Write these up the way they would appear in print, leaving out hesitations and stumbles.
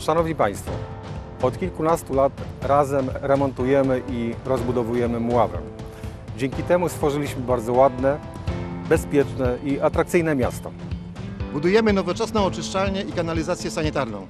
Szanowni Państwo, od kilkunastu lat razem remontujemy i rozbudowujemy Mławę. Dzięki temu stworzyliśmy bardzo ładne, bezpieczne i atrakcyjne miasto. Budujemy nowoczesną oczyszczalnię i kanalizację sanitarną.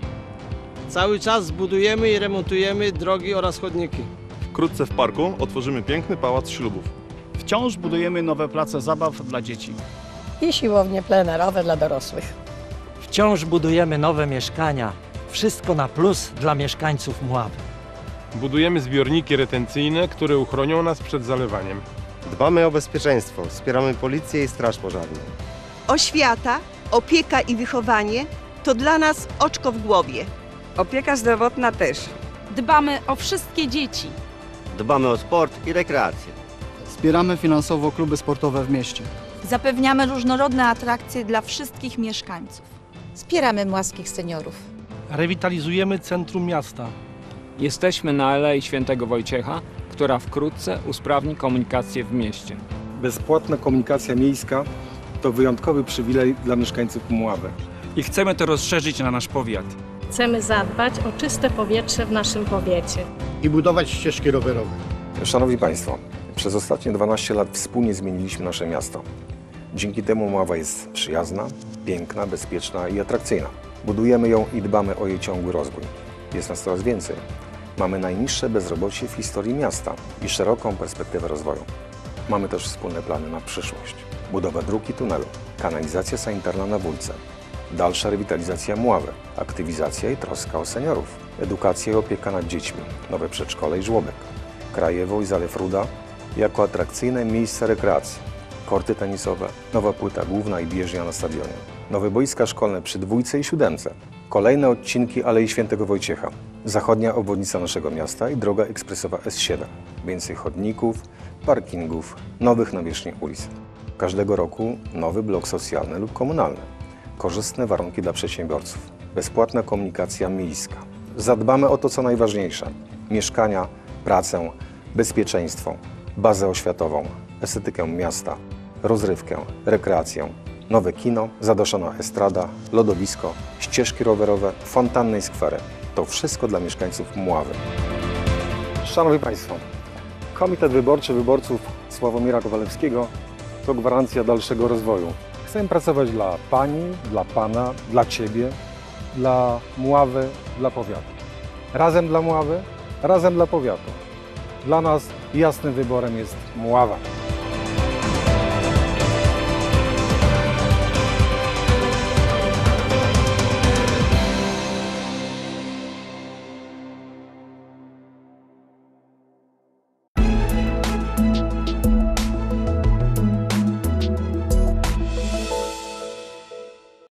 Cały czas budujemy i remontujemy drogi oraz chodniki. Wkrótce w parku otworzymy piękny pałac ślubów. Wciąż budujemy nowe place zabaw dla dzieci. I siłownie plenerowe dla dorosłych. Wciąż budujemy nowe mieszkania. Wszystko na plus dla mieszkańców Mławy. Budujemy zbiorniki retencyjne, które uchronią nas przed zalewaniem. Dbamy o bezpieczeństwo, wspieramy policję i straż pożarną. Oświata, opieka i wychowanie to dla nas oczko w głowie. Opieka zdrowotna też. Dbamy o wszystkie dzieci. Dbamy o sport i rekreację. Wspieramy finansowo kluby sportowe w mieście. Zapewniamy różnorodne atrakcje dla wszystkich mieszkańców. Wspieramy mławskich seniorów. Rewitalizujemy centrum miasta. Jesteśmy na Alei Świętego Wojciecha, która wkrótce usprawni komunikację w mieście. Bezpłatna komunikacja miejska to wyjątkowy przywilej dla mieszkańców Mławy. I chcemy to rozszerzyć na nasz powiat. Chcemy zadbać o czyste powietrze w naszym powiecie. I budować ścieżki rowerowe. Szanowni Państwo, przez ostatnie 12 lat wspólnie zmieniliśmy nasze miasto. Dzięki temu Mława jest przyjazna, piękna, bezpieczna i atrakcyjna. Budujemy ją i dbamy o jej ciągły rozwój. Jest nas coraz więcej. Mamy najniższe bezrobocie w historii miasta i szeroką perspektywę rozwoju. Mamy też wspólne plany na przyszłość. Budowa dróg i tunelu, kanalizacja sanitarna na Wólce, dalsza rewitalizacja Mławy, aktywizacja i troska o seniorów, edukacja i opieka nad dziećmi, nowe przedszkole i żłobek, Krajewo i Zalew Ruda jako atrakcyjne miejsca rekreacji, korty tenisowe, nowa płyta główna i bieżnia na stadionie, nowe boiska szkolne przy Dwójce i Siódemce, kolejne odcinki Alei Świętego Wojciecha, zachodnia obwodnica naszego miasta i droga ekspresowa S7, więcej chodników, parkingów, nowych nawierzchni ulic. Każdego roku nowy blok socjalny lub komunalny, korzystne warunki dla przedsiębiorców, bezpłatna komunikacja miejska. Zadbamy o to, co najważniejsze: mieszkania, pracę, bezpieczeństwo, bazę oświatową, estetykę miasta, rozrywkę, rekreację, nowe kino, zadaszona estrada, lodowisko, ścieżki rowerowe, fontanny i skwery. To wszystko dla mieszkańców Mławy. Szanowni Państwo, Komitet Wyborczy Wyborców Sławomira Kowalewskiego to gwarancja dalszego rozwoju. Chcę pracować dla Pani, dla Pana, dla Ciebie, dla Mławy, dla powiatu. Razem dla Mławy, razem dla powiatu. Dla nas jasnym wyborem jest Mława.